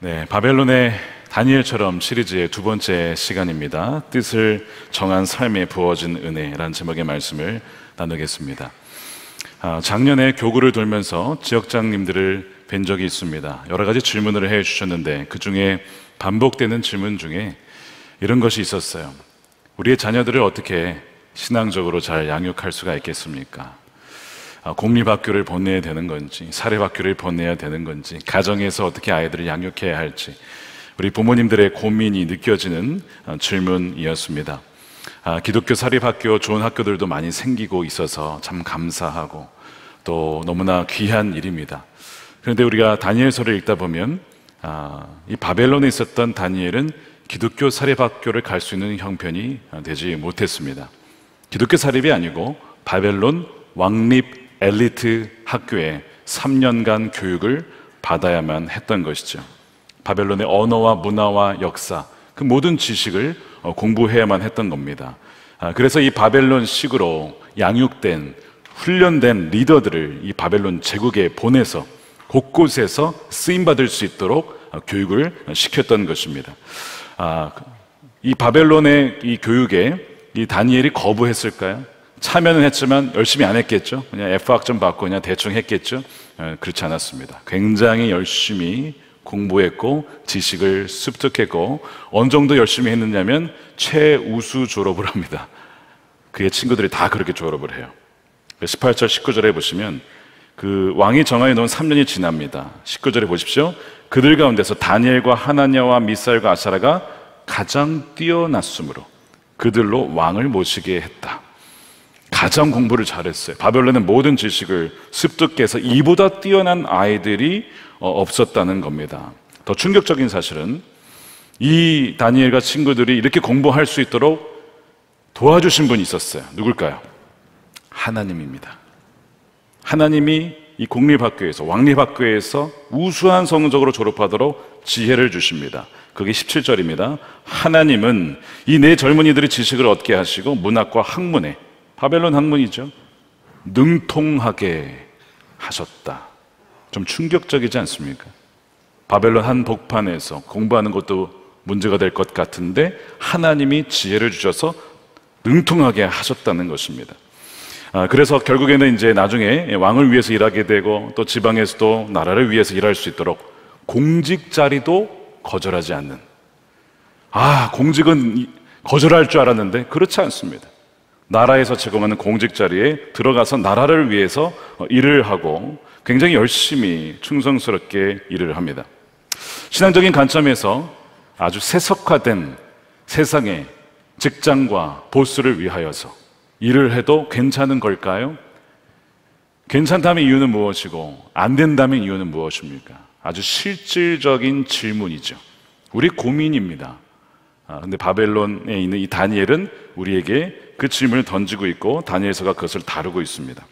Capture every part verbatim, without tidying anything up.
네, 바벨론의 다니엘처럼 시리즈의 두 번째 시간입니다. 뜻을 정한 삶에 부어진 은혜라는 제목의 말씀을 나누겠습니다. 아, 작년에 교구를 돌면서 지역장님들을 뵌 적이 있습니다. 여러 가지 질문을 해주셨는데 그 중에 반복되는 질문 중에 이런 것이 있었어요. 우리의 자녀들을 어떻게 신앙적으로 잘 양육할 수가 있겠습니까? 아, 공립학교를 보내야 되는 건지, 사립학교를 보내야 되는 건지, 가정에서 어떻게 아이들을 양육해야 할지, 우리 부모님들의 고민이 느껴지는 질문이었습니다. 아, 기독교 사립학교, 좋은 학교들도 많이 생기고 있어서 참 감사하고 또 너무나 귀한 일입니다. 그런데 우리가 다니엘서를 읽다 보면 아, 이 바벨론에 있었던 다니엘은 기독교 사립학교를 갈 수 있는 형편이 되지 못했습니다. 기독교 사립이 아니고 바벨론 왕립 엘리트 학교에 삼 년간 교육을 받아야만 했던 것이죠. 바벨론의 언어와 문화와 역사, 그 모든 지식을 공부해야만 했던 겁니다. 그래서 이 바벨론식으로 양육된, 훈련된 리더들을 이 바벨론 제국에 보내서 곳곳에서 쓰임받을 수 있도록 교육을 시켰던 것입니다. 이 바벨론의 이 교육에 이 다니엘이 거부했을까요? 참여는 했지만 열심히 안 했겠죠. 그냥 에프 학점 받고 그냥 대충 했겠죠. 그렇지 않았습니다. 굉장히 열심히 공부했고 지식을 습득했고 어느 정도 열심히 했느냐면 최우수 졸업을 합니다. 그의 친구들이 다 그렇게 졸업을 해요. 십팔 절 십구 절에 보시면 그 왕이 정하여 놓은 삼 년이 지납니다. 십구 절에 보십시오. 그들 가운데서 다니엘과 하나냐와 미사엘과 아사라가 가장 뛰어났으므로 그들로 왕을 모시게 했다. 가장 공부를 잘했어요. 바벨론의 모든 지식을 습득해서 이보다 뛰어난 아이들이 없었다는 겁니다. 더 충격적인 사실은 이 다니엘과 친구들이 이렇게 공부할 수 있도록 도와주신 분이 있었어요. 누굴까요? 하나님입니다. 하나님이 이 공립학교에서, 왕립학교에서 우수한 성적으로 졸업하도록 지혜를 주십니다. 그게 십칠 절입니다. 하나님은 이 네 젊은이들이 지식을 얻게 하시고 문학과 학문에, 바벨론 학문이죠, 능통하게 하셨다. 좀 충격적이지 않습니까? 바벨론 한복판에서 공부하는 것도 문제가 될 것 같은데 하나님이 지혜를 주셔서 능통하게 하셨다는 것입니다. 아, 그래서 결국에는 이제 나중에 왕을 위해서 일하게 되고 또 지방에서도 나라를 위해서 일할 수 있도록 공직 자리도 거절하지 않는, 아, 공직은 거절할 줄 알았는데 그렇지 않습니다. 나라에서 제공하는 공직 자리에 들어가서 나라를 위해서 일을 하고 굉장히 열심히 충성스럽게 일을 합니다. 신앙적인 관점에서 아주 세속화된 세상의 직장과 보스를 위하여서 일을 해도 괜찮은 걸까요? 괜찮다면 이유는 무엇이고 안 된다면 이유는 무엇입니까? 아주 실질적인 질문이죠. 우리 고민입니다. 아, 근데 바벨론에 있는 이 다니엘은 우리에게 그 질문을 던지고 있고 다니엘서가 그것을 다루고 있습니다.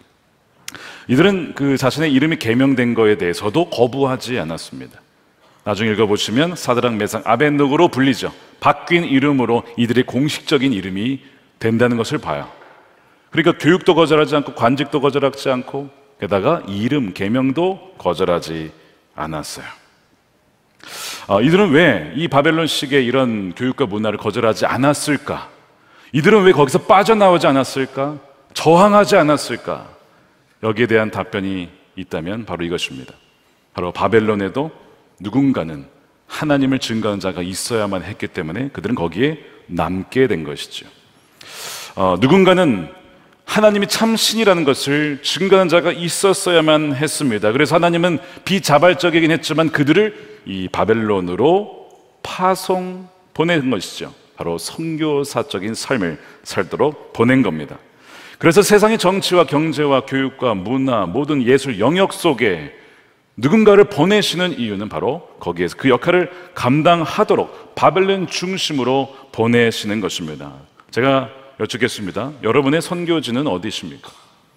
이들은 그 자신의 이름이 개명된 것에 대해서도 거부하지 않았습니다. 나중에 읽어보시면 사드락, 메삭, 아벳느고로 불리죠. 바뀐 이름으로 이들의 공식적인 이름이 된다는 것을 봐요. 그러니까 교육도 거절하지 않고 관직도 거절하지 않고 게다가 이름, 개명도 거절하지 않았어요. 아, 이들은 왜 이 바벨론식의 이런 교육과 문화를 거절하지 않았을까? 이들은 왜 거기서 빠져나오지 않았을까? 저항하지 않았을까? 여기에 대한 답변이 있다면 바로 이것입니다. 바로 바벨론에도 누군가는 하나님을 증거하는 자가 있어야만 했기 때문에 그들은 거기에 남게 된 것이죠. 어, 누군가는 하나님이 참 신이라는 것을 증거하는 자가 있었어야만 했습니다. 그래서 하나님은 비자발적이긴 했지만 그들을 이 바벨론으로 파송 보낸 것이죠. 바로 선교사적인 삶을 살도록 보낸 겁니다. 그래서 세상의 정치와 경제와 교육과 문화, 모든 예술 영역 속에 누군가를 보내시는 이유는 바로 거기에서 그 역할을 감당하도록 바벨론 중심으로 보내시는 것입니다. 제가 여쭙겠습니다. 여러분의 선교지는 어디십니까?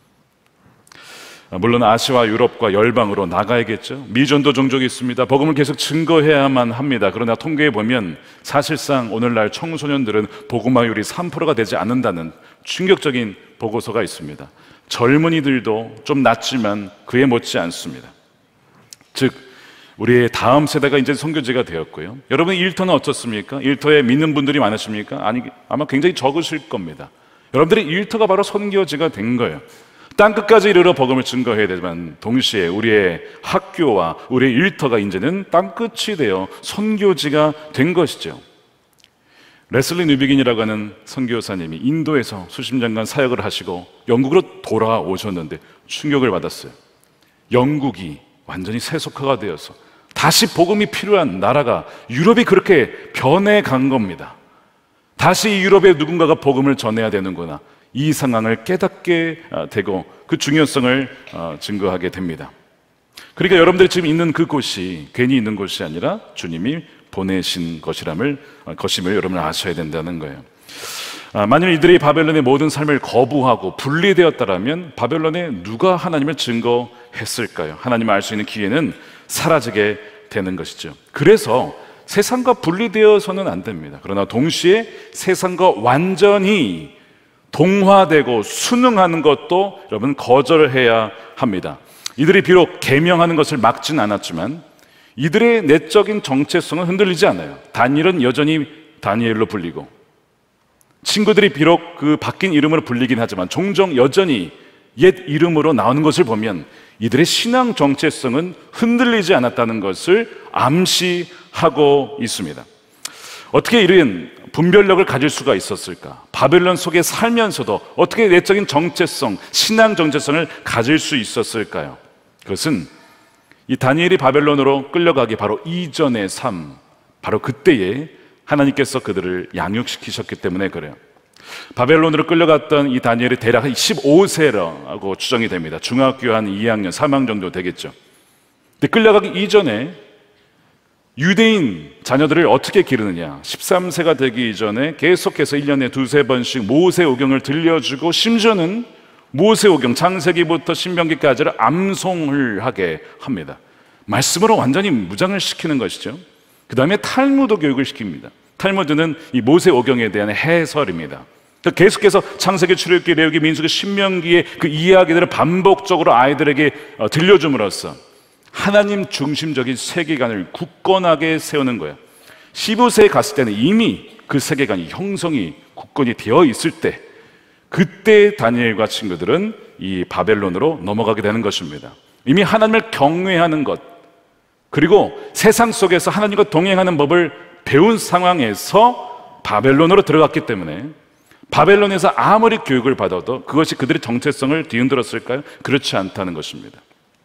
물론 아시아와 유럽과 열방으로 나가야겠죠. 미전도 종족이 있습니다. 복음을 계속 증거해야만 합니다. 그러나 통계에 보면 사실상 오늘날 청소년들은 복음화율이 삼 퍼센트가 되지 않는다는 충격적인 보고서가 있습니다. 젊은이들도 좀 낮지만 그에 못지 않습니다. 즉 우리의 다음 세대가 이제 선교지가 되었고요. 여러분 일터는 어떻습니까? 일터에 믿는 분들이 많으십니까? 아니, 아마 굉장히 적으실 겁니다. 여러분들의 일터가 바로 선교지가 된 거예요. 땅끝까지 이르러 복음을 증거해야 되지만 동시에 우리의 학교와 우리의 일터가 이제는 땅끝이 되어 선교지가 된 것이죠. 레슬리 뉴비긴이라고 하는 선교사님이 인도에서 수십 년간 사역을 하시고 영국으로 돌아오셨는데 충격을 받았어요. 영국이 완전히 세속화가 되어서 다시 복음이 필요한 나라가 유럽이 그렇게 변해간 겁니다. 다시 유럽에 누군가가 복음을 전해야 되는구나, 이 상황을 깨닫게 되고 그 중요성을 증거하게 됩니다. 그러니까 여러분들이 지금 있는 그곳이 괜히 있는 곳이 아니라 주님이 보내신 것이람을, 것임을 여러분 아셔야 된다는 거예요. 만일 이들이 바벨론의 모든 삶을 거부하고 분리되었다면 바벨론에 누가 하나님을 증거했을까요? 하나님을 알 수 있는 기회는 사라지게 되는 것이죠. 그래서 세상과 분리되어서는 안 됩니다. 그러나 동시에 세상과 완전히 동화되고 순응하는 것도 여러분 거절해야 합니다. 이들이 비록 계명하는 것을 막진 않았지만 이들의 내적인 정체성은 흔들리지 않아요. 다니엘은 여전히 다니엘로 불리고, 친구들이 비록 그 바뀐 이름으로 불리긴 하지만 종종 여전히 옛 이름으로 나오는 것을 보면 이들의 신앙 정체성은 흔들리지 않았다는 것을 암시하고 있습니다. 어떻게 이런 분별력을 가질 수가 있었을까? 바벨론 속에 살면서도 어떻게 내적인 정체성, 신앙 정체성을 가질 수 있었을까요? 그것은 이 다니엘이 바벨론으로 끌려가기 바로 이전의 삶, 바로 그때에 하나님께서 그들을 양육시키셨기 때문에 그래요. 바벨론으로 끌려갔던 이 다니엘이 대략 한 십오 세라고 추정이 됩니다. 중학교 한 이 학년, 삼 학년 정도 되겠죠. 근데 끌려가기 이전에 유대인 자녀들을 어떻게 기르느냐, 십삼 세가 되기 이전에 계속해서 일 년에 두세 번씩 모세오경을 들려주고, 심지어는 모세오경 창세기부터 신명기까지를 암송을 하게 합니다. 말씀으로 완전히 무장을 시키는 것이죠. 그 다음에 탈무드 교육을 시킵니다. 탈무드는 이 모세오경에 대한 해설입니다. 계속해서 창세기, 출애굽기, 레위기, 민수기, 신명기의 그 이야기들을 반복적으로 아이들에게 들려줌으로써 하나님 중심적인 세계관을 굳건하게 세우는 거예요. 십오 세에 갔을 때는 이미 그 세계관이 형성이 굳건히 되어 있을 때, 그때 다니엘과 친구들은 이 바벨론으로 넘어가게 되는 것입니다. 이미 하나님을 경외하는 것, 그리고 세상 속에서 하나님과 동행하는 법을 배운 상황에서 바벨론으로 들어갔기 때문에 바벨론에서 아무리 교육을 받아도 그것이 그들의 정체성을 뒤흔들었을까요? 그렇지 않다는 것입니다.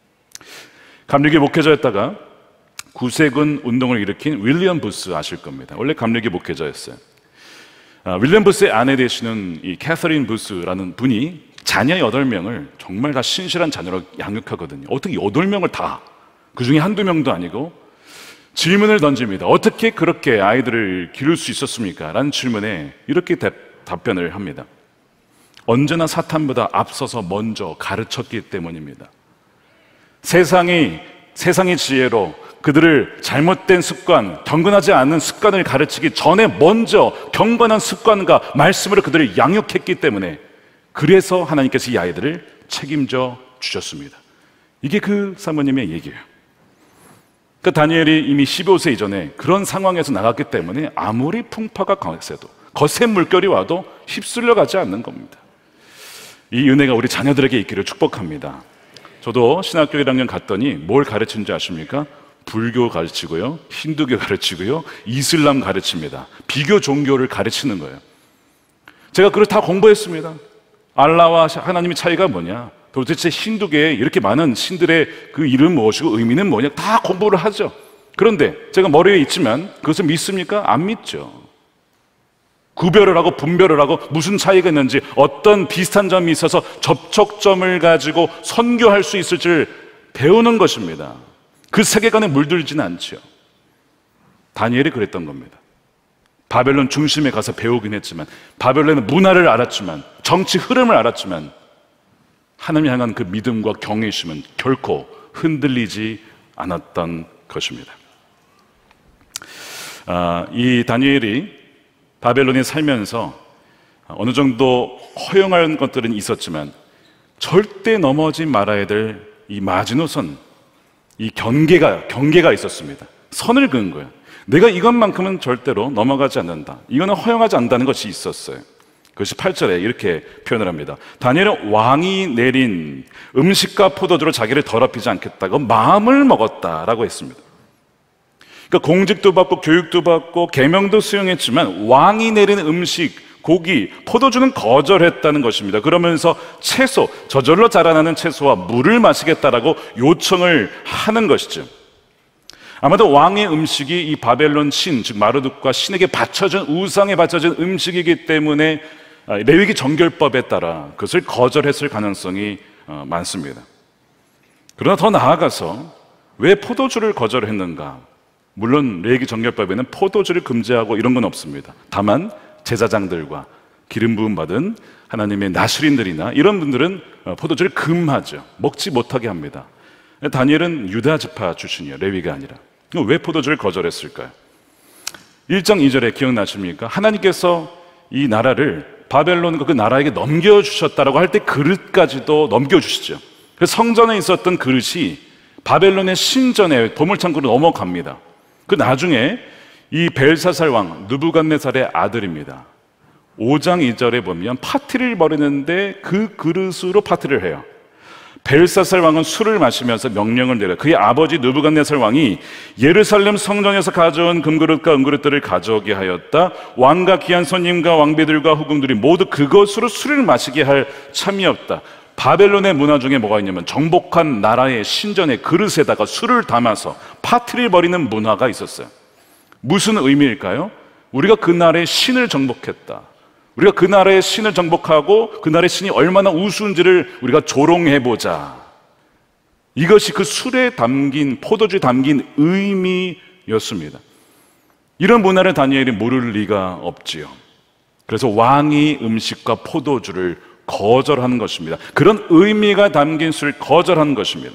감리교 목회자였다가 구세군 운동을 일으킨 윌리엄 부스 아실 겁니다. 원래 감리교 목회자였어요. 아, 윌리엄 부스의 아내 되시는 이 캐서린 부스라는 분이 자녀 여덟 명을 정말 다 신실한 자녀로 양육하거든요. 어떻게 여덟 명을 다, 그 중에 한두 명도 아니고, 질문을 던집니다. 어떻게 그렇게 아이들을 기를 수 있었습니까? 라는 질문에 이렇게 대, 답변을 합니다. 언제나 사탄보다 앞서서 먼저 가르쳤기 때문입니다. 세상이, 세상의 지혜로 그들을 잘못된 습관, 경건하지 않은 습관을 가르치기 전에 먼저 경건한 습관과 말씀으로 그들을 양육했기 때문에, 그래서 하나님께서 이 아이들을 책임져 주셨습니다. 이게 그 사모님의 얘기예요. 그러니까 다니엘이 이미 십오 세 이전에 그런 상황에서 나갔기 때문에 아무리 풍파가 강했어도, 거센 물결이 와도 휩쓸려 가지 않는 겁니다. 이 은혜가 우리 자녀들에게 있기를 축복합니다. 저도 신학교 일 학년 갔더니 뭘 가르치는지 아십니까? 불교 가르치고요, 힌두교 가르치고요, 이슬람 가르칩니다. 비교 종교를 가르치는 거예요. 제가 그걸 다 공부했습니다. 알라와 하나님의 차이가 뭐냐, 도대체 힌두교에 이렇게 많은 신들의 그 이름 무엇이고 의미는 뭐냐, 다 공부를 하죠. 그런데 제가 머리에 있지만 그것을 믿습니까? 안 믿죠. 구별을 하고 분별을 하고 무슨 차이가 있는지, 어떤 비슷한 점이 있어서 접촉점을 가지고 선교할 수 있을지를 배우는 것입니다. 그 세계관에 물들지는 않죠. 다니엘이 그랬던 겁니다. 바벨론 중심에 가서 배우긴 했지만, 바벨론의 문화를 알았지만, 정치 흐름을 알았지만, 하나님을 향한 그 믿음과 경외심은 결코 흔들리지 않았던 것입니다. 아, 이 다니엘이 바벨론에 살면서 어느 정도 허용한 것들은 있었지만 절대 넘어지 말아야 될 이 마지노선, 이 경계가, 경계가 있었습니다. 선을 그은 거예요. 내가 이것만큼은 절대로 넘어가지 않는다. 이거는 허용하지 않는다는 것이 있었어요. 그것이 팔 절에 이렇게 표현을 합니다. 다니엘은 왕이 내린 음식과 포도주로 자기를 더럽히지 않겠다고 마음을 먹었다라고 했습니다. 그러니까 공직도 받고 교육도 받고 계명도 수용했지만 왕이 내린 음식, 고기, 포도주는 거절했다는 것입니다. 그러면서 채소, 저절로 자라나는 채소와 물을 마시겠다라고 요청을 하는 것이죠. 아마도 왕의 음식이 이 바벨론 신, 즉 마르둑과 신에게 바쳐진, 우상에 바쳐진 음식이기 때문에 레위기 정결법에 따라 그것을 거절했을 가능성이 많습니다. 그러나 더 나아가서 왜 포도주를 거절했는가? 물론 레위기 정결법에는 포도주를 금지하고 이런 건 없습니다. 다만 제사장들과 기름 부음 받은 하나님의 나술인들이나 이런 분들은 포도주를 금하죠. 먹지 못하게 합니다. 다니엘은 유다 지파 출신이에요. 레위가 아니라. 왜 포도주를 거절했을까요? 일 장 이 절에 기억나십니까? 하나님께서 이 나라를 바벨론과 그 나라에게 넘겨주셨다라고 할 때 그릇까지도 넘겨주시죠. 그래서 성전에 있었던 그릇이 바벨론의 신전에 보물창고로 넘어갑니다. 그 나중에 이 벨사살 왕 느부갓네살의 아들입니다. 오 장 이 절에 보면 파티를 벌이는데 그 그릇으로 파티를 해요. 벨사살 왕은 술을 마시면서 명령을 내려 그의 아버지 느부갓네살 왕이 예루살렘 성전에서 가져온 금그릇과 은그릇들을 가져오게 하였다. 왕과 귀한 손님과 왕비들과 후궁들이 모두 그것으로 술을 마시게 할 참이 없다. 바벨론의 문화 중에 뭐가 있냐면 정복한 나라의 신전의 그릇에다가 술을 담아서 파티를 벌이는 문화가 있었어요. 무슨 의미일까요? 우리가 그 나라의 신을 정복했다. 우리가 그 나라의 신을 정복하고 그 나라의 신이 얼마나 우스운지를 우리가 조롱해보자. 이것이 그 술에 담긴, 포도주에 담긴 의미였습니다. 이런 문화를 다니엘이 모를 리가 없지요. 그래서 왕이 음식과 포도주를 거절하는 것입니다. 그런 의미가 담긴 술을 거절하는 것입니다.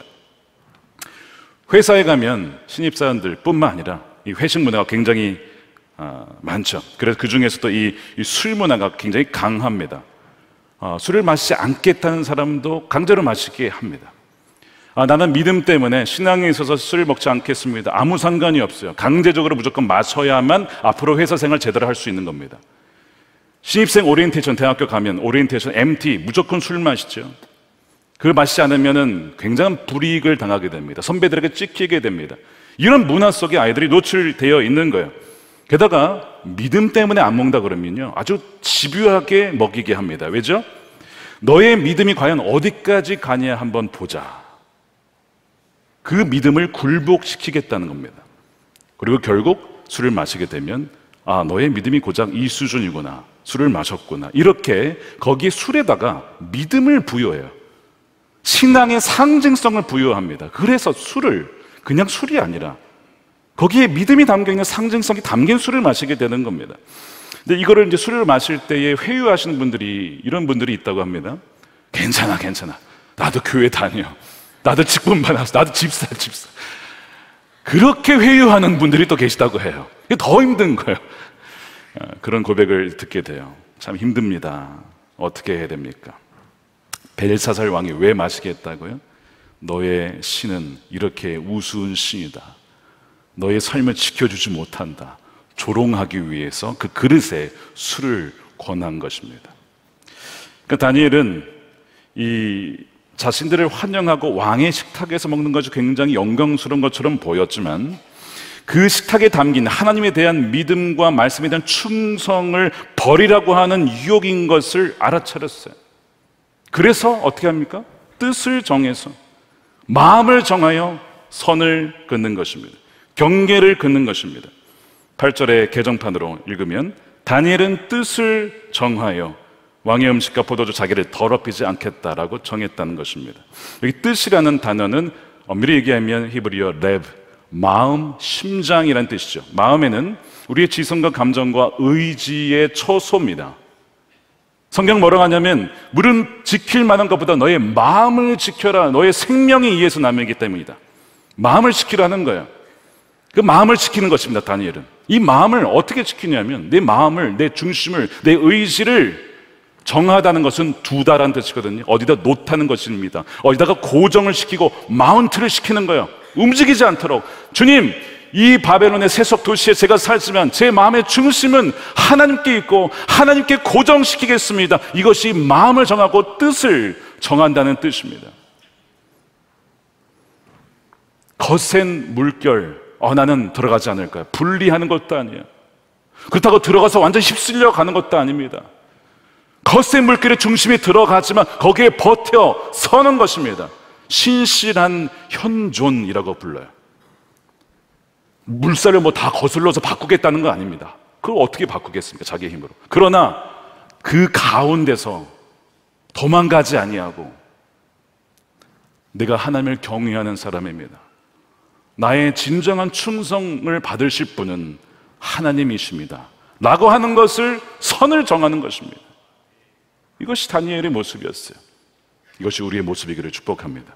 회사에 가면 신입사원들 뿐만 아니라 이 회식 문화가 굉장히 아, 많죠. 그래서 그 중에서도 이 술 문화가 굉장히 강합니다. 아, 술을 마시지 않겠다는 사람도 강제로 마시게 합니다. 아, 나는 믿음 때문에 신앙에 있어서 술을 먹지 않겠습니다. 아무 상관이 없어요. 강제적으로 무조건 마셔야만 앞으로 회사 생활 제대로 할 수 있는 겁니다. 신입생 오리엔테이션 대학교 가면 오리엔테이션 엠티 무조건 술 마시죠. 그걸 마시지 않으면 굉장한 불이익을 당하게 됩니다. 선배들에게 찍히게 됩니다. 이런 문화 속에 아이들이 노출되어 있는 거예요. 게다가 믿음 때문에 안 먹는다 그러면요 아주 집요하게 먹이게 합니다. 왜죠? 너의 믿음이 과연 어디까지 가냐 한번 보자. 그 믿음을 굴복시키겠다는 겁니다. 그리고 결국 술을 마시게 되면 아, 너의 믿음이 고작 이 수준이구나. 술을 마셨구나. 이렇게 거기에 술에다가 믿음을 부여해요. 신앙의 상징성을 부여합니다. 그래서 술을 그냥 술이 아니라 거기에 믿음이 담겨있는 상징성이 담긴 술을 마시게 되는 겁니다. 근데 이거를 이제 술을 마실 때에 회유하시는 분들이, 이런 분들이 있다고 합니다. 괜찮아, 괜찮아. 나도 교회 다녀. 나도 직분 받았어. 나도 집사, 집사. 그렇게 회유하는 분들이 또 계시다고 해요. 이게 더 힘든 거예요. 그런 고백을 듣게 돼요. 참 힘듭니다. 어떻게 해야 됩니까? 벨사살 왕이 왜 마시게 했다고요? 너의 신은 이렇게 우스운 신이다. 너의 삶을 지켜주지 못한다. 조롱하기 위해서 그 그릇에 술을 권한 것입니다. 그러니까 다니엘은 이 자신들을 환영하고 왕의 식탁에서 먹는 것이 굉장히 영광스러운 것처럼 보였지만 그 식탁에 담긴 하나님에 대한 믿음과 말씀에 대한 충성을 버리라고 하는 유혹인 것을 알아차렸어요. 그래서 어떻게 합니까? 뜻을 정해서 마음을 정하여 선을 긋는 것입니다. 경계를 긋는 것입니다. 팔 절의 개정판으로 읽으면 다니엘은 뜻을 정하여 왕의 음식과 포도주 자기를 더럽히지 않겠다라고 정했다는 것입니다. 여기 뜻이라는 단어는 엄밀히 얘기하면 히브리어 레브, 마음, 심장이라는 뜻이죠. 마음에는 우리의 지성과 감정과 의지의 처소입니다. 성경 뭐라고 하냐면 물은 지킬 만한 것보다 너의 마음을 지켜라. 너의 생명이 이에서 남이기 때문이다. 마음을 지키라는 거예요. 그 마음을 지키는 것입니다. 다니엘은 이 마음을 어떻게 지키냐면 내 마음을, 내 중심을, 내 의지를 정하다는 것은 두다라는 뜻이거든요. 어디다 놓다는 것입니다. 어디다가 고정을 시키고 마운트를 시키는 거예요. 움직이지 않도록, 주님, 이 바벨론의 세속 도시에 제가 살지만 제 마음의 중심은 하나님께 있고 하나님께 고정시키겠습니다. 이것이 마음을 정하고 뜻을 정한다는 뜻입니다. 거센 물결, 어, 나는 들어가지 않을 거야. 분리하는 것도 아니에요. 그렇다고 들어가서 완전히 휩쓸려 가는 것도 아닙니다. 거센 물결의 중심에 들어가지만 거기에 버텨 서는 것입니다. 신실한 현존이라고 불러요. 물살을 뭐 다 거슬러서 바꾸겠다는 거 아닙니다. 그걸 어떻게 바꾸겠습니까? 자기의 힘으로. 그러나 그 가운데서 도망가지 아니하고 내가 하나님을 경외하는 사람입니다. 나의 진정한 충성을 받으실 분은 하나님이십니다 라고 하는 것을, 선을 정하는 것입니다. 이것이 다니엘의 모습이었어요. 이것이 우리의 모습이기를 축복합니다.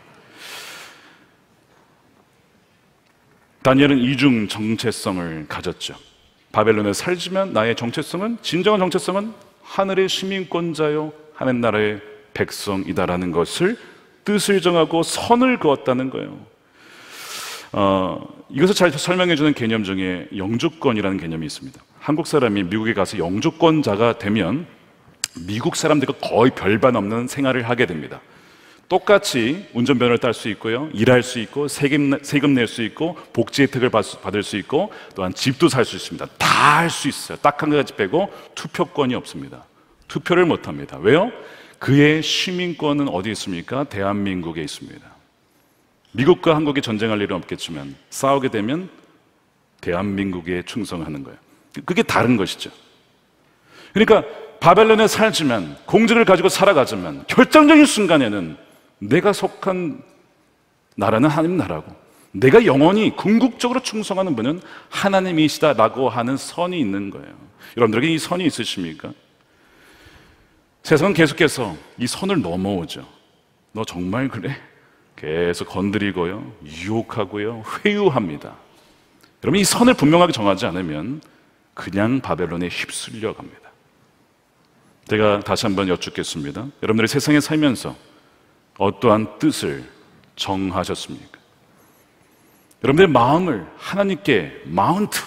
다니엘은 이중 정체성을 가졌죠. 바벨론에 살지만 나의 정체성은, 진정한 정체성은 하늘의 시민권자요 하나님 나라의 백성이다라는 것을, 뜻을 정하고 선을 그었다는 거예요. 어, 이것을 잘 설명해 주는 개념 중에 영주권이라는 개념이 있습니다. 한국 사람이 미국에 가서 영주권자가 되면 미국 사람들과 거의 별반 없는 생활을 하게 됩니다. 똑같이 운전면허를 딸 수 있고요, 일할 수 있고, 세금, 세금 낼 수 있고, 복지 혜택을 받을 수 있고, 또한 집도 살 수 있습니다. 다 할 수 있어요. 딱 한 가지 빼고 투표권이 없습니다. 투표를 못 합니다. 왜요? 그의 시민권은 어디 있습니까? 대한민국에 있습니다. 미국과 한국이 전쟁할 일은 없겠지만 싸우게 되면 대한민국에 충성하는 거예요. 그게 다른 것이죠. 그러니까 바벨론에 살지만, 공직을 가지고 살아가지만 결정적인 순간에는 내가 속한 나라는 하나님 나라고, 내가 영원히 궁극적으로 충성하는 분은 하나님이시다라고 하는 선이 있는 거예요. 여러분들에게 이 선이 있으십니까? 세상은 계속해서 이 선을 넘어오죠. 너 정말 그래? 계속 건드리고요, 유혹하고요, 회유합니다. 여러분, 이 선을 분명하게 정하지 않으면 그냥 바벨론에 휩쓸려 갑니다. 제가 다시 한번 여쭙겠습니다. 여러분들이 세상에 살면서 어떠한 뜻을 정하셨습니까? 여러분들의 마음을 하나님께 마운트,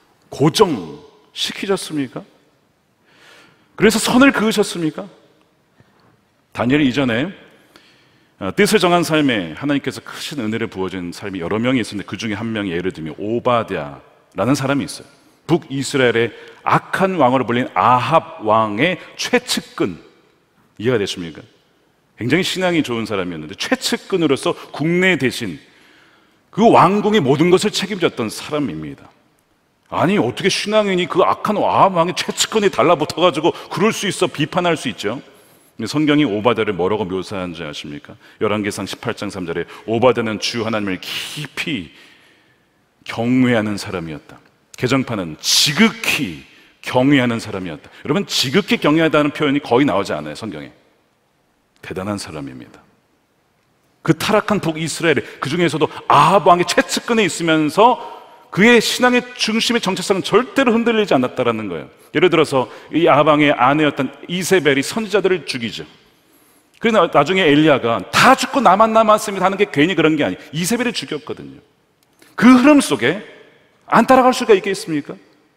고정시키셨습니까? 그래서 선을 그으셨습니까? 다니엘이 이전에 뜻을 정한 삶에 하나님께서 크신 은혜를 부어준 삶이 여러 명이 있었는데, 그 중에 한 명이 예를 들면 오바댜라는 사람이 있어요. 북이스라엘의 악한 왕으로 불린 아합 왕의 최측근, 이해가 되십니까? 굉장히 신앙이 좋은 사람이었는데 최측근으로서 국내 대신 그 왕궁의 모든 것을 책임졌던 사람입니다. 아니, 어떻게 신앙인이 그 악한 아합 왕의 최측근에 달라붙어가지고 그럴 수 있어? 비판할 수 있죠. 성경이 오바댜를 뭐라고 묘사한지 아십니까? 열왕기상 십팔 장 삼 절에 오바댜는 주 하나님을 깊이 경외하는 사람이었다. 개정판은 지극히 경외하는 사람이었다. 여러분, 지극히 경외하다는 표현이 거의 나오지 않아요, 성경에. 대단한 사람입니다. 그 타락한 북이스라엘에, 그 중에서도 아합 왕의 최측근에 있으면서 그의 신앙의 중심의 정체성은 절대로 흔들리지 않았다는 거예요. 예를 들어서 이 아합 왕의 아내였던 이세벨이 선지자들을 죽이죠. 그래서 나중에 엘리야가 다 죽고 나만 남았습니다 하는 게 괜히 그런 게 아니에요. 이세벨이 죽였거든요. 그 흐름 속에 안 따라갈 수가 있겠습니까?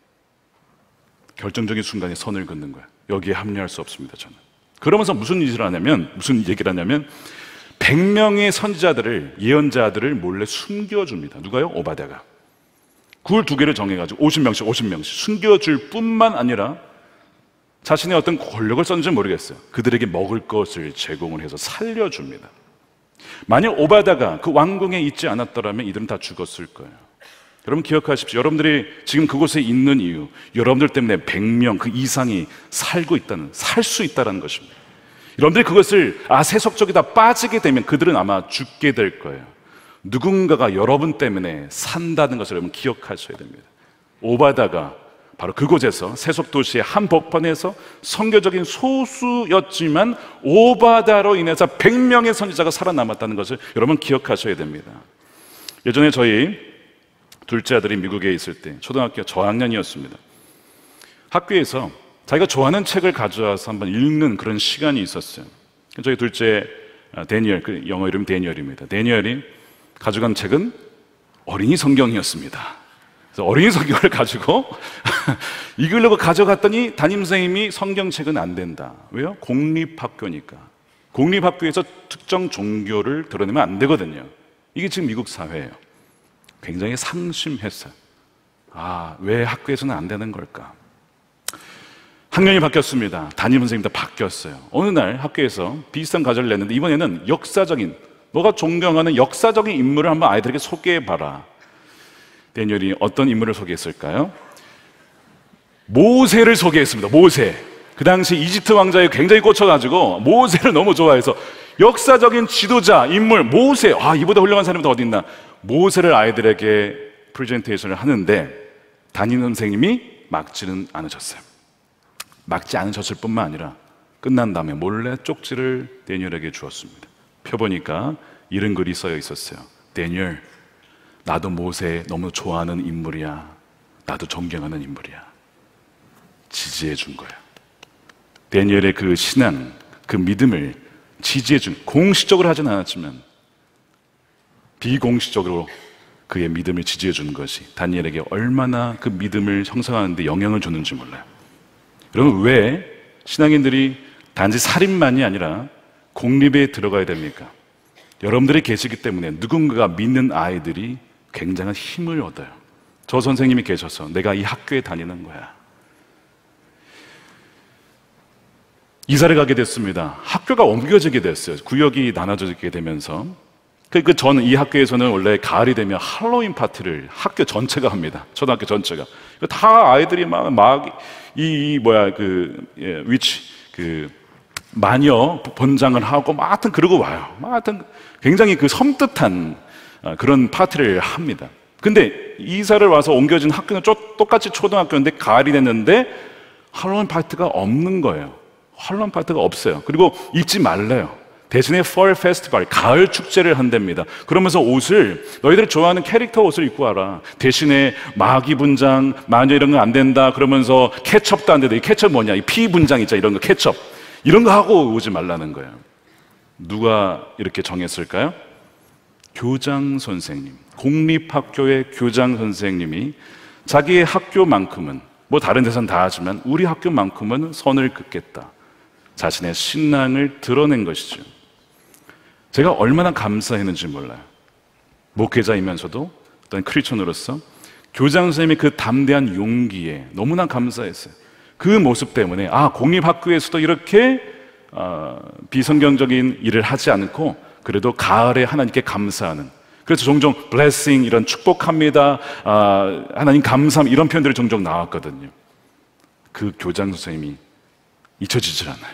결정적인 순간에 선을 긋는 거예요. 여기에 합류할 수 없습니다, 저는. 그러면서 무슨 일을 하냐면, 무슨 얘기를 하냐면 백 명의 선지자들을, 예언자들을 몰래 숨겨줍니다. 누가요? 오바댜가. 굴 두 개를 정해가지고 오십 명씩 오십 명씩 숨겨줄 뿐만 아니라 자신의 어떤 권력을 썼는지 모르겠어요. 그들에게 먹을 것을 제공을 해서 살려줍니다. 만약 오바댜가 그 왕궁에 있지 않았더라면 이들은 다 죽었을 거예요. 여러분 기억하십시오. 여러분들이 지금 그곳에 있는 이유, 여러분들 때문에 백 명 그 이상이 살고 있다는, 살 수 있다는 것입니다. 여러분들이 그것을 아 세속적이다 빠지게 되면 그들은 아마 죽게 될 거예요. 누군가가 여러분 때문에 산다는 것을 여러분 기억하셔야 됩니다. 오바댜가 바로 그곳에서, 세속 도시의 한 복판에서 선교적인 소수였지만 오바댜로 인해서 백 명의 선지자가 살아남았다는 것을 여러분 기억하셔야 됩니다. 예전에 저희 둘째 아들이 미국에 있을 때 초등학교 저학년이었습니다. 학교에서 자기가 좋아하는 책을 가져와서 한번 읽는 그런 시간이 있었어요. 저희 둘째 데니얼, 그 영어 이름 데니얼입니다. 데니얼이 가져간 책은 어린이 성경이었습니다. 그래서 어린이 성경을 가지고 읽으려고 가져갔더니 담임선생님이 성경책은 안 된다. 왜요? 공립학교니까. 공립학교에서 특정 종교를 드러내면 안 되거든요. 이게 지금 미국 사회예요. 굉장히 상심했어요. 아, 왜 학교에서는 안 되는 걸까? 학년이 바뀌었습니다. 담임선생님도 바뀌었어요. 어느 날 학교에서 비슷한 과제를 냈는데 이번에는 역사적인, 너가 존경하는 역사적인 인물을 한번 아이들에게 소개해봐라. 데니엘이 어떤 인물을 소개했을까요? 모세를 소개했습니다. 모세. 그 당시 이집트 왕자에 굉장히 꽂혀가지고 모세를 너무 좋아해서 역사적인 지도자, 인물, 모세. 아, 이보다 훌륭한 사람이 더 어디 있나. 모세를 아이들에게 프레젠테이션을 하는데 담임 선생님이 막지는 않으셨어요. 막지 않으셨을 뿐만 아니라 끝난 다음에 몰래 쪽지를 데니엘에게 주었습니다. 펴보니까 이런 글이 써여 있었어요. 데니엘, 나도 모세 너무 좋아하는 인물이야. 나도 존경하는 인물이야. 지지해 준 거야. 데니엘의 그 신앙, 그 믿음을 지지해 준, 공식적으로 하진 않았지만 비공식적으로 그의 믿음을 지지해 준 것이 다니엘에게 얼마나 그 믿음을 형성하는 데 영향을 줬는지 몰라요. 여러분, 왜 신앙인들이 단지 살인만이 아니라 공립에 들어가야 됩니까? 여러분들이 계시기 때문에 누군가가 믿는 아이들이 굉장한 힘을 얻어요. 저 선생님이 계셔서 내가 이 학교에 다니는 거야. 이사를 가게 됐습니다. 학교가 옮겨지게 됐어요. 구역이 나눠지게 되면서. 그 저는 이 학교에서는 원래 가을이 되면 할로윈 파티를 학교 전체가 합니다. 초등학교 전체가. 다 아이들이 막, 막, 이, 이 뭐야, 그, 예, 위치, 그, 마녀 번장을 하고, 막 하여튼 그러고 와요. 막 하여튼 굉장히 그 섬뜩한 그런 파티를 합니다. 근데 이사를 와서 옮겨진 학교는 똑같이 초등학교인데 가을이 됐는데 할로윈 파티가 없는 거예요. 할로윈 파티가 없어요. 그리고 입지 말래요. 대신에 fall festival, 가을 축제를 한답니다. 그러면서 옷을, 너희들이 좋아하는 캐릭터 옷을 입고 와라. 대신에 마귀 분장, 마녀 이런 거 안 된다. 그러면서 케첩도 안 된다. 이 케첩 뭐냐? 이 피 분장 있잖아. 이런 거 케첩. 이런 거 하고 오지 말라는 거예요. 누가 이렇게 정했을까요? 교장 선생님, 공립학교의 교장 선생님이 자기의 학교만큼은, 뭐 다른 데선 다 하지만 우리 학교만큼은 선을 긋겠다. 자신의 신앙을 드러낸 것이죠. 제가 얼마나 감사했는지 몰라요. 목회자이면서도 어떤 크리스천으로서 교장 선생님의 그 담대한 용기에 너무나 감사했어요. 그 모습 때문에 아, 공립학교에서도 이렇게 어, 비성경적인 일을 하지 않고 그래도 가을에 하나님께 감사하는, 그래서 종종 blessing 이런 축복합니다, 아, 하나님 감사함 이런 표현들이 종종 나왔거든요. 그 교장 선생님이 잊혀지질 않아요.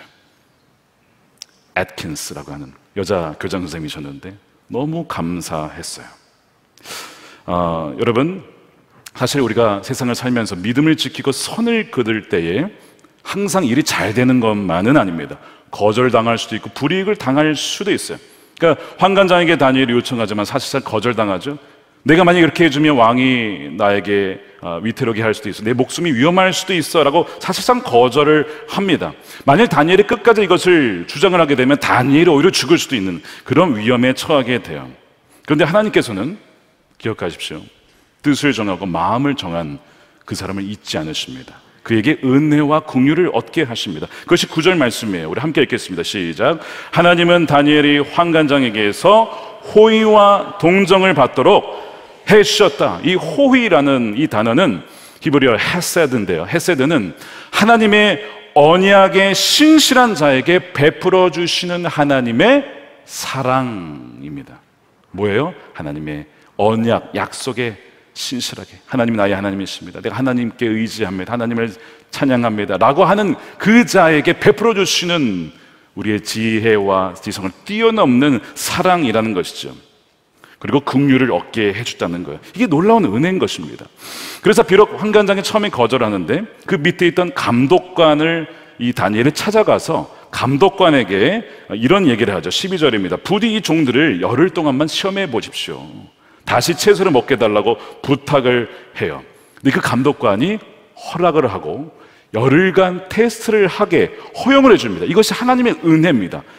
애트킨스라고 하는 여자 교장 선생님이셨는데 너무 감사했어요. 어, 여러분, 사실 우리가 세상을 살면서 믿음을 지키고 선을 그을 때에 항상 일이 잘 되는 것만은 아닙니다. 거절당할 수도 있고 불이익을 당할 수도 있어요. 그러니까 환관장에게 다니엘이 요청하지만 사실상 거절당하죠. 내가 만약에 이렇게 해주면 왕이 나에게 위태롭게 할 수도 있어, 내 목숨이 위험할 수도 있어 라고 사실상 거절을 합니다. 만약 다니엘이 끝까지 이것을 주장을 하게 되면 다니엘이 오히려 죽을 수도 있는 그런 위험에 처하게 돼요. 그런데 하나님께서는 기억하십시오. 뜻을 정하고 마음을 정한 그 사람을 잊지 않으십니다. 그에게 은혜와 긍휼을 얻게 하십니다. 그것이 구 절 말씀이에요. 우리 함께 읽겠습니다. 시작. 하나님은 다니엘이 환관장에게서 호의와 동정을 받도록 해주셨다. 이 호의라는 이 단어는 히브리어 헤세드인데요. 헤세드는 하나님의 언약의 신실한 자에게 베풀어 주시는 하나님의 사랑입니다. 뭐예요? 하나님의 언약, 약속에 신실하게 하나님이 나의 하나님이십니다. 내가 하나님께 의지합니다. 하나님을 찬양합니다. 라고 하는 그 자에게 베풀어 주시는 우리의 지혜와 지성을 뛰어넘는 사랑이라는 것이죠. 그리고 긍휼을 얻게 해줬다는 거예요. 이게 놀라운 은혜인 것입니다. 그래서 비록 환관장이 처음에 거절하는데 그 밑에 있던 감독관을 이 다니엘이 찾아가서 감독관에게 이런 얘기를 하죠. 십이 절입니다. 부디 이 종들을 열흘 동안만 시험해 보십시오. 다시 채소를 먹게 해달라고 부탁을 해요. 근데 그 감독관이 허락을 하고 열흘간 테스트를 하게 허용을 해줍니다. 이것이 하나님의 은혜입니다.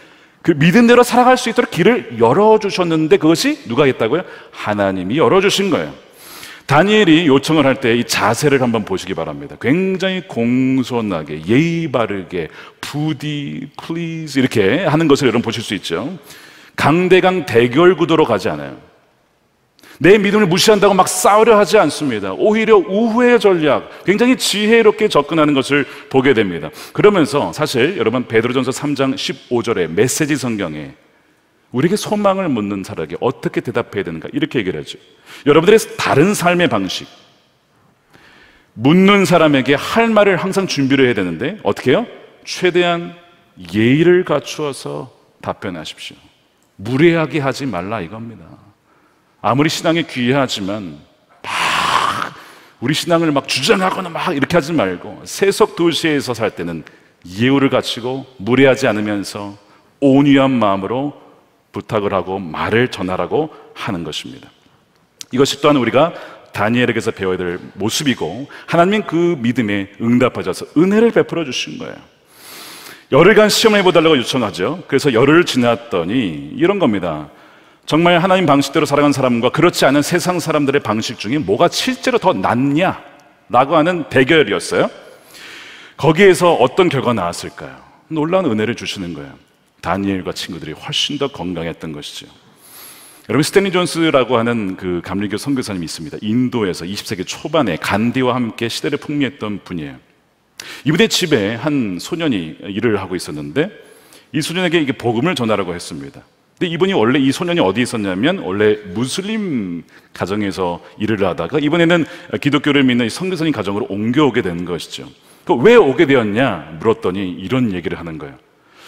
그 믿은 대로 살아갈 수 있도록 길을 열어주셨는데 그것이 누가 했다고요? 하나님이 열어주신 거예요. 다니엘이 요청을 할 때 이 자세를 한번 보시기 바랍니다. 굉장히 공손하게 예의 바르게 부디 플리즈 이렇게 하는 것을 여러분 보실 수 있죠. 강대강 대결 구도로 가지 않아요. 내 믿음을 무시한다고 막 싸우려 하지 않습니다. 오히려 우회의 전략, 굉장히 지혜롭게 접근하는 것을 보게 됩니다. 그러면서 사실 여러분 베드로전서 삼 장 십오 절에 메시지 성경에 우리에게 소망을 묻는 사람에게 어떻게 대답해야 되는가 이렇게 얘기를 하죠. 여러분들의 다른 삶의 방식, 묻는 사람에게 할 말을 항상 준비를 해야 되는데 어떻게 해요? 최대한 예의를 갖추어서 답변하십시오. 무례하게 하지 말라 이겁니다. 아무리 신앙이 귀하지만 막 우리 신앙을 막 주장하거나 막 이렇게 하지 말고 세속 도시에서 살 때는 예우를 갖추고 무례하지 않으면서 온유한 마음으로 부탁을 하고 말을 전하라고 하는 것입니다. 이것이 또한 우리가 다니엘에게서 배워야 될 모습이고 하나님은 그 믿음에 응답하셔서 은혜를 베풀어 주신 거예요. 열흘간 시험을 해보달라고 요청하죠. 그래서 열흘을 지났더니 이런 겁니다. 정말 하나님 방식대로 살아간 사람과 그렇지 않은 세상 사람들의 방식 중에 뭐가 실제로 더 낫냐라고 하는 대결이었어요. 거기에서 어떤 결과가 나왔을까요? 놀라운 은혜를 주시는 거예요. 다니엘과 친구들이 훨씬 더 건강했던 것이죠. 여러분 스탠리 존스라고 하는 그 감리교 선교사님이 있습니다. 인도에서 이십 세기 초반에 간디와 함께 시대를 풍미했던 분이에요. 이분의 집에 한 소년이 일을 하고 있었는데 이 소년에게 이게 복음을 전하라고 했습니다. 근데 이분이 원래 이 소년이 어디 있었냐면 원래 무슬림 가정에서 일을 하다가 이번에는 기독교를 믿는 선교사님 가정으로 옮겨오게 된 것이죠. 왜 오게 되었냐 물었더니 이런 얘기를 하는 거예요.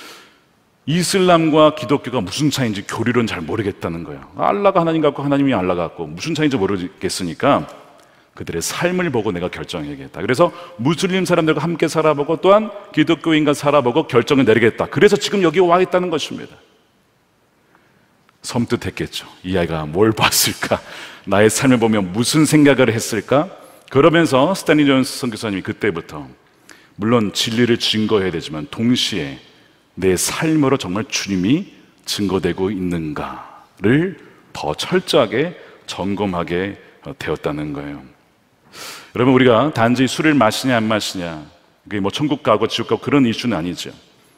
이슬람과 기독교가 무슨 차이인지 교리론 잘 모르겠다는 거예요. 알라가 하나님 같고 하나님이 알라 같고 무슨 차이인지 모르겠으니까 그들의 삶을 보고 내가 결정해야겠다. 그래서 무슬림 사람들과 함께 살아보고 또한 기독교인과 살아보고 결정을 내리겠다. 그래서 지금 여기 와 있다는 것입니다. 섬뜩했겠죠. 이 아이가 뭘 봤을까? 나의 삶을 보면 무슨 생각을 했을까? 그러면서 스탠리 존스 선교사님이 그때부터 물론 진리를 증거해야 되지만 동시에 내 삶으로 정말 주님이 증거되고 있는가를 더 철저하게 점검하게 되었다는 거예요. 여러분 우리가 단지 술을 마시냐 안 마시냐 그게 뭐 천국 가고 지옥 가고 그런 이슈는 아니죠.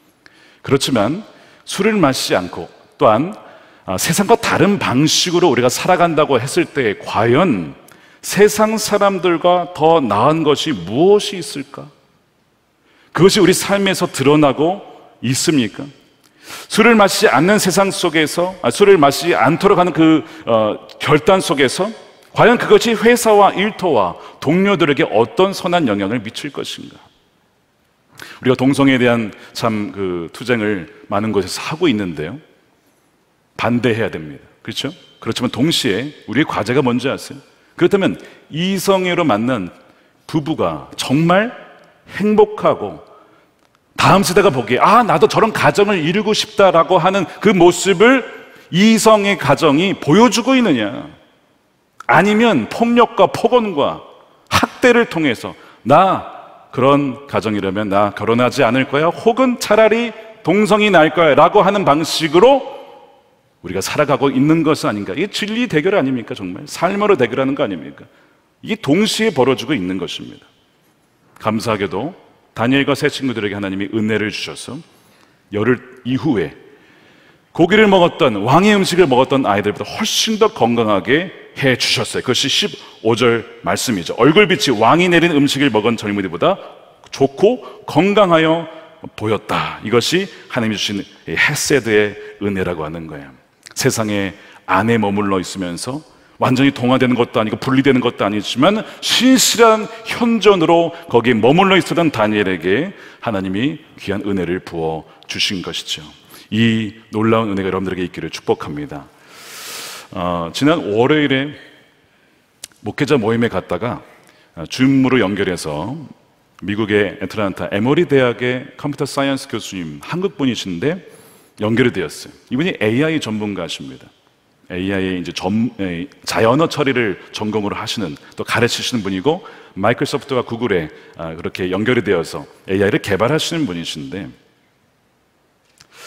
그렇지만 술을 마시지 않고 또한 세상과 다른 방식으로 우리가 살아간다고 했을 때 과연 세상 사람들과 더 나은 것이 무엇이 있을까? 그것이 우리 삶에서 드러나고 있습니까? 술을 마시지 않는 세상 속에서 아, 술을 마시지 않도록 하는 그 어, 결단 속에서 과연 그것이 회사와 일터와 동료들에게 어떤 선한 영향을 미칠 것인가? 우리가 동성애에 대한 참 그 투쟁을 많은 곳에서 하고 있는데요. 반대해야 됩니다. 그렇죠? 그렇지만 동시에 우리의 과제가 뭔지 아세요? 그렇다면 이성애로 만난 부부가 정말 행복하고 다음 세대가 보기에 아 나도 저런 가정을 이루고 싶다라고 하는 그 모습을 이성의 가정이 보여주고 있느냐, 아니면 폭력과 폭언과 학대를 통해서 나 그런 가정이라면 나 결혼하지 않을 거야 혹은 차라리 동성이 날 거야 라고 하는 방식으로 우리가 살아가고 있는 것은 아닌가? 이게 진리 대결 아닙니까? 정말 삶으로 대결하는 거 아닙니까? 이게 동시에 벌어지고 있는 것입니다. 감사하게도 다니엘과 세 친구들에게 하나님이 은혜를 주셔서 열흘 이후에 고기를 먹었던 왕의 음식을 먹었던 아이들보다 훨씬 더 건강하게 해 주셨어요. 그것이 십오 절 말씀이죠. 얼굴빛이 왕이 내린 음식을 먹은 젊은이보다 좋고 건강하여 보였다. 이것이 하나님이 주신 헤세드의 은혜라고 하는 거예요. 세상에 안에 머물러 있으면서 완전히 동화되는 것도 아니고 분리되는 것도 아니지만 신실한 현존으로 거기에 머물러 있었던 다니엘에게 하나님이 귀한 은혜를 부어 주신 것이죠. 이 놀라운 은혜가 여러분들에게 있기를 축복합니다. 어, 지난 월요일에 목회자 모임에 갔다가 줌으로 연결해서 미국의 애틀랜타 에머리 대학의 컴퓨터 사이언스 교수님, 한국 분이신데 연결이 되었어요. 이분이 에이아이 전문가십니다. 에이아이의 이제 점, 에이, 자연어 처리를 전공으로 하시는 또 가르치시는 분이고 마이크로소프트와 구글에 아, 그렇게 연결이 되어서 에이아이를 개발하시는 분이신데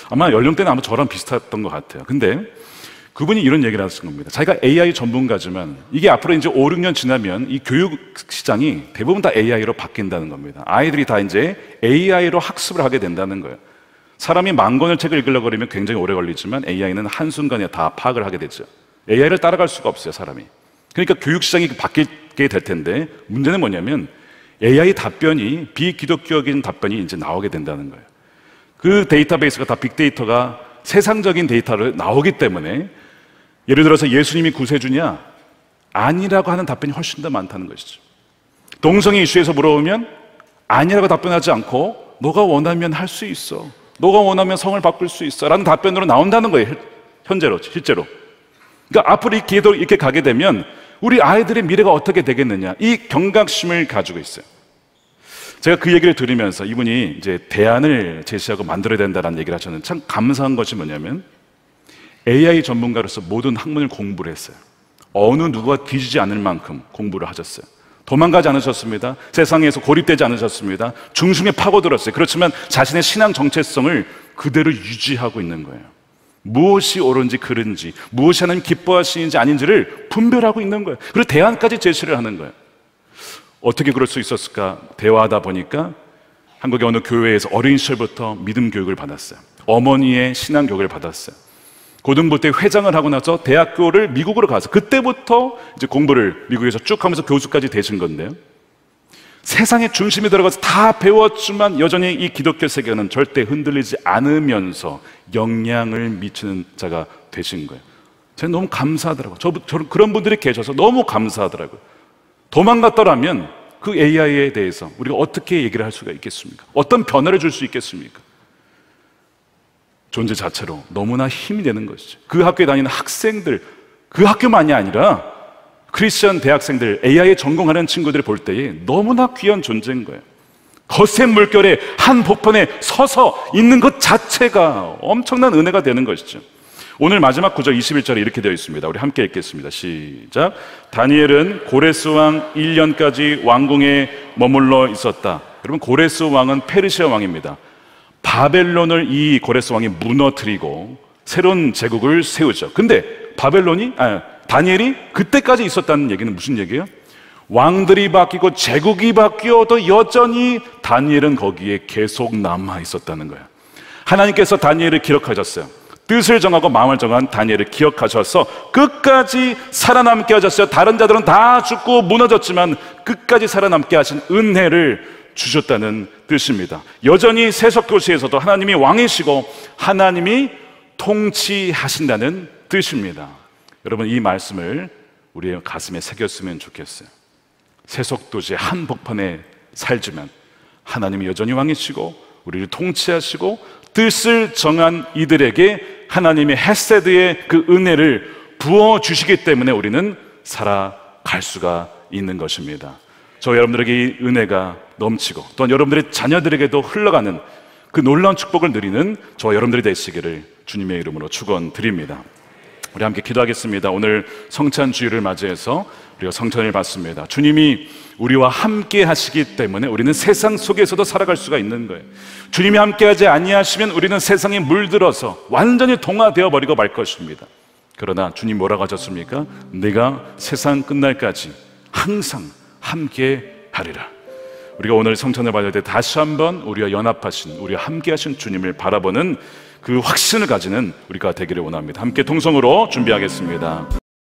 아마 연령대는 아마 저랑 비슷했던 것 같아요. 근데 그분이 이런 얘기를 하신 겁니다. 자기가 에이아이 전문가지만 이게 앞으로 이제 오, 육 년 지나면 이 교육 시장이 대부분 다 에이아이로 바뀐다는 겁니다. 아이들이 다 이제 에이아이로 학습을 하게 된다는 거예요. 사람이 만 권의 책을 읽으려고 그러면 굉장히 오래 걸리지만 에이아이는 한순간에 다 파악을 하게 되죠. 에이아이를 따라갈 수가 없어요, 사람이. 그러니까 교육 시장이 바뀌게 될 텐데 문제는 뭐냐면 에이아이 답변이 비기독교적인 답변이 이제 나오게 된다는 거예요. 그 데이터베이스가 다 빅데이터가 세상적인 데이터를 나오기 때문에 예를 들어서 예수님이 구세주냐? 아니라고 하는 답변이 훨씬 더 많다는 것이죠. 동성애 이슈에서 물어보면 아니라고 답변하지 않고 너가 원하면 할 수 있어. 너가 원하면 성을 바꿀 수 있어. 라는 답변으로 나온다는 거예요. 현재로, 실제로. 그러니까 앞으로 이 기회도 이렇게 가게 되면 우리 아이들의 미래가 어떻게 되겠느냐. 이 경각심을 가지고 있어요. 제가 그 얘기를 들으면서 이분이 이제 대안을 제시하고 만들어야 된다는 얘기를 하셨는데 참 감사한 것이 뭐냐면 에이아이 전문가로서 모든 학문을 공부를 했어요. 어느 누구가 뒤지지 않을 만큼 공부를 하셨어요. 도망가지 않으셨습니다. 세상에서 고립되지 않으셨습니다. 중심에 파고들었어요. 그렇지만 자신의 신앙 정체성을 그대로 유지하고 있는 거예요. 무엇이 옳은지 그른지, 무엇이 하나님 기뻐하시는지 아닌지를 분별하고 있는 거예요. 그리고 대안까지 제시를 하는 거예요. 어떻게 그럴 수 있었을까? 대화하다 보니까 한국의 어느 교회에서 어린 시절부터 믿음 교육을 받았어요. 어머니의 신앙 교육을 받았어요. 고등부 때 회장을 하고 나서 대학교를 미국으로 가서 그때부터 이제 공부를 미국에서 쭉 하면서 교수까지 되신 건데요. 세상의 중심에 들어가서 다 배웠지만 여전히 이 기독교 세계는 절대 흔들리지 않으면서 영향을 미치는 자가 되신 거예요. 제가 너무 감사하더라고요. 저, 저 그런 분들이 계셔서 너무 감사하더라고요. 도망갔더라면 그 에이아이에 대해서 우리가 어떻게 얘기를 할 수가 있겠습니까? 어떤 변화를 줄 수 있겠습니까? 존재 자체로 너무나 힘이 되는 것이죠. 그 학교에 다니는 학생들, 그 학교만이 아니라 크리스천 대학생들, 에이아이에 전공하는 친구들이 볼 때에 너무나 귀한 존재인 거예요. 거센 물결에 한 복판에 서서 있는 것 자체가 엄청난 은혜가 되는 것이죠. 오늘 마지막 구절 이십일 절에 이렇게 되어 있습니다. 우리 함께 읽겠습니다. 시작. 다니엘은 고레스 왕 일 년까지 왕궁에 머물러 있었다. 여러분, 고레스 왕은 페르시아 왕입니다. 바벨론을 이 고레스 왕이 무너뜨리고 새로운 제국을 세우죠. 근데 바벨론이, 아, 다니엘이 그때까지 있었다는 얘기는 무슨 얘기예요? 왕들이 바뀌고 제국이 바뀌어도 여전히 다니엘은 거기에 계속 남아 있었다는 거예요. 하나님께서 다니엘을 기억하셨어요. 뜻을 정하고 마음을 정한 다니엘을 기억하셔서 끝까지 살아남게 하셨어요. 다른 자들은 다 죽고 무너졌지만 끝까지 살아남게 하신 은혜를 주셨다는 뜻입니다. 여전히 세속도시에서도 하나님이 왕이시고 하나님이 통치하신다는 뜻입니다. 여러분, 이 말씀을 우리의 가슴에 새겼으면 좋겠어요. 세속도시의 한복판에 살지만 하나님이 여전히 왕이시고 우리를 통치하시고 뜻을 정한 이들에게 하나님의 헤세드의 그 은혜를 부어주시기 때문에 우리는 살아갈 수가 있는 것입니다. 저 여러분들에게 이 은혜가 넘치고 또한 여러분들의 자녀들에게도 흘러가는 그 놀라운 축복을 누리는 저 여러분들이 되시기를 주님의 이름으로 축원드립니다. 우리 함께 기도하겠습니다. 오늘 성찬 주일을 맞이해서 우리가 성찬을 받습니다. 주님이 우리와 함께 하시기 때문에 우리는 세상 속에서도 살아갈 수가 있는 거예요. 주님이 함께하지 아니하시면 우리는 세상에 물들어서 완전히 동화되어 버리고 말 것입니다. 그러나 주님 뭐라고 하셨습니까? 내가 세상 끝날까지 항상 함께 하리라. 우리가 오늘 성찬을 받을 때 다시 한번 우리와 연합하신, 우리와 함께 하신 주님을 바라보는 그 확신을 가지는 우리가 되기를 원합니다. 함께 통성으로 준비하겠습니다.